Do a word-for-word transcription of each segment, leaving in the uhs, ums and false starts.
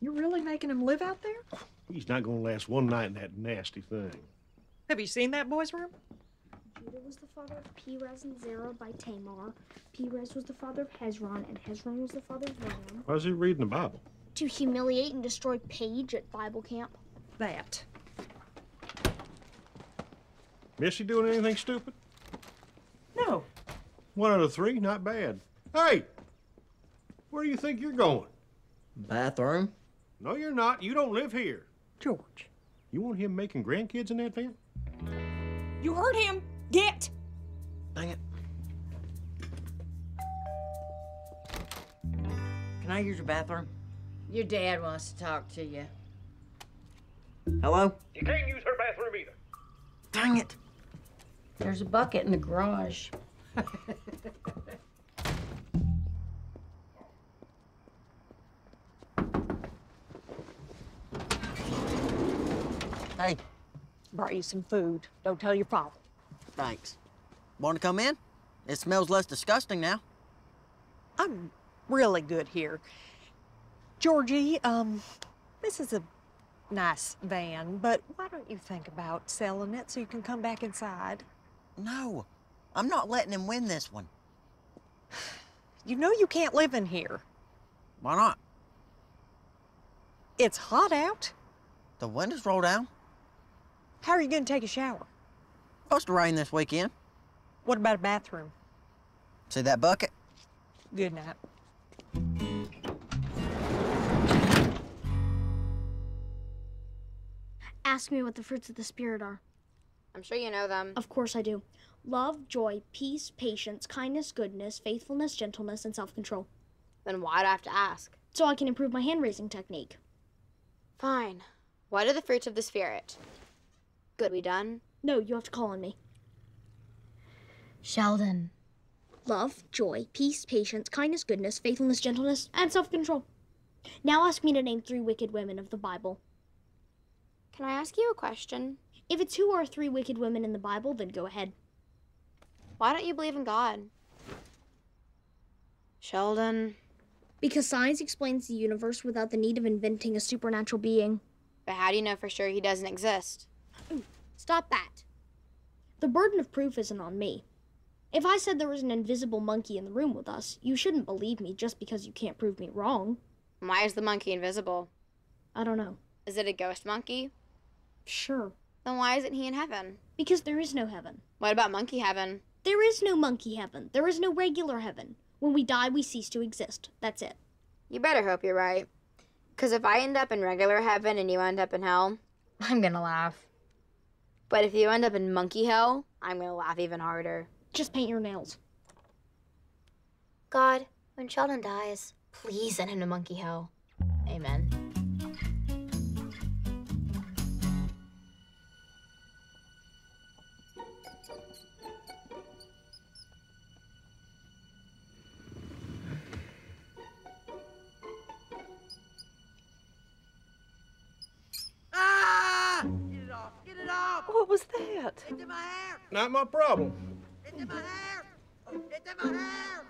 You're really making him live out there? He's not gonna last one night in that nasty thing. Have you seen that boy's room? Judah was the father of Perez and Zerah by Tamar. Perez was the father of Hezron, and Hezron was the father of Ram. Why is he reading the Bible? To humiliate and destroy Paige at Bible camp. That. Missy doing anything stupid? No. One out of three, not bad. Hey! Where do you think you're going? Bathroom? No, you're not. You don't live here. George. You want him making grandkids in that van? You heard him. Get! Dang it. Can I use your bathroom? Your dad wants to talk to you. Hello? You can't use her bathroom either. Dang it. There's a bucket in the garage. Hey, Brought you some food. Don't tell your father. thanks. Want to come in? It smells less disgusting now. I'm really good here. Georgie, um, this is a nice van, but why don't you think about selling it so you can come back inside? No, I'm not letting him win this one. You know you can't live in here. Why not? It's hot out. The windows roll down. How are you going to take a shower? Supposed to rain this weekend. What about a bathroom? See that bucket? Good night. Ask me what the fruits of the Spirit are. I'm sure you know them. Of course I do. Love, joy, peace, patience, kindness, goodness, faithfulness, gentleness, and self-control. Then why do I have to ask? So I can improve my hand-raising technique. Fine. What are the fruits of the Spirit? Good, we done? No, you have to call on me. Sheldon. Love, joy, peace, patience, kindness, goodness, faithfulness, gentleness, and self-control. Now ask me to name three wicked women of the Bible. Can I ask you a question? If it's who are three wicked women in the Bible, then go ahead. Why don't you believe in God? Sheldon. Because science explains the universe without the need of inventing a supernatural being. But how do you know for sure he doesn't exist? Stop that. The burden of proof isn't on me. If I said there was an invisible monkey in the room with us, you shouldn't believe me just because you can't prove me wrong. Why is the monkey invisible? I don't know. Is it a ghost monkey? Sure. Then why isn't he in heaven? Because there is no heaven. What about monkey heaven? There is no monkey heaven. There is no regular heaven. When we die, we cease to exist. That's it. You better hope you're right. Because if I end up in regular heaven and you end up in hell, I'm gonna laugh. But if you end up in monkey hell, I'm gonna laugh even harder. Just paint your nails. God, when Sheldon dies, please send him to monkey hell. Amen. Ah! Get it off! Get it off! What was that? It's in my hair! Not my problem. It's in my hair! It's in my hair!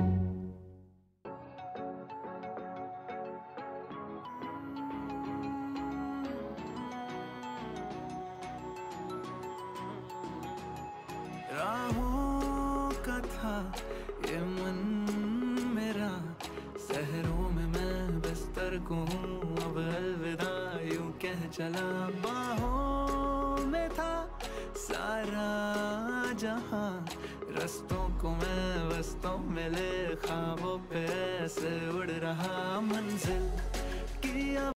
राहों का था ये मन मेरा सहरों में मैं बिस्तर को हूँ अब अलविदा यूं कह चला बाहों में था सारा जहां रस्तों को मैं वस्तों मिले ख्वाबों पे ऐसे उड़ रहा मंजिल की